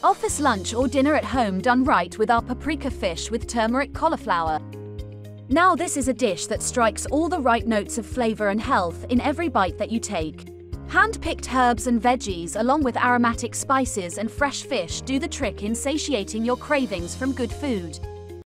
Office lunch or dinner at home done right with our paprika fish with turmeric cauliflower. Now this is a dish that strikes all the right notes of flavor and health in every bite that you take. Hand-picked herbs and veggies along with aromatic spices and fresh fish do the trick in satiating your cravings from good food.